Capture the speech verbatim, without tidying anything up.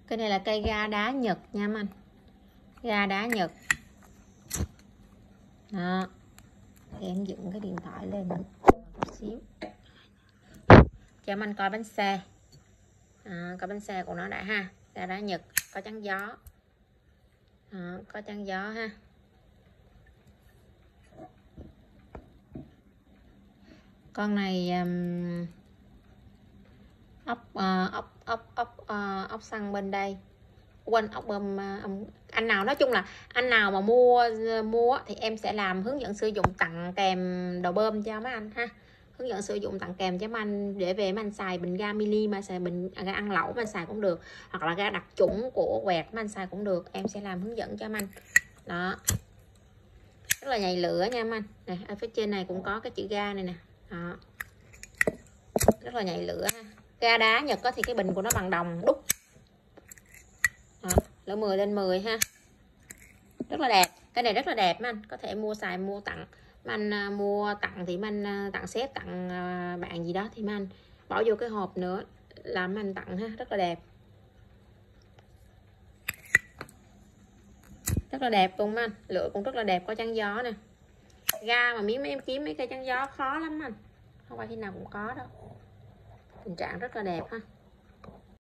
Cái này là cây ga đá Nhật nha anh. Ga đá Nhật. Đó. Thì em dựng cái điện thoại lên một xíu cho anh coi bánh xe. À, coi bánh xe của nó đã ha. Ga đá Nhật, có chắn gió. Đó, có chắn gió ha. Con này um, ốc uh, ốc ốc ốc uh, ốc xăng bên đây, quên ốc bơm uh, anh nào nói chung là anh nào mà mua mua thì em sẽ làm hướng dẫn sử dụng tặng kèm đầu bơm cho mấy anh ha, hướng dẫn sử dụng tặng kèm cho mấy anh để về mấy anh xài bình ga mini mà xài bình ga ăn lẩu mà xài cũng được, hoặc là ga đặc chủng của quẹt mấy anh xài cũng được, em sẽ làm hướng dẫn cho mấy anh. Đó, rất là nhạy lửa nha mấy anh. Này ở phía trên này cũng có cái chữ ga này nè. Đó, rất là nhạy lửa ha. Ga đá Nhật có thì cái bình của nó bằng đồng đúc. Đó, lửa mười lên mười ha, rất là đẹp. Cái này rất là đẹp mấy anh, có thể mua xài mua tặng mấy anh, mua tặng thì mấy anh tặng sếp tặng bạn gì đó thì mấy anh bỏ vô cái hộp nữa làm mấy anh tặng ha, rất là đẹp, rất là đẹp luôn mấy anh. Lửa cũng rất là đẹp, có chắn gió nè. Ga mà miếng mấy em kiếm mấy cây chắn gió khó lắm anh, không phải khi nào cũng có đâu. Tình trạng rất là đẹp ha.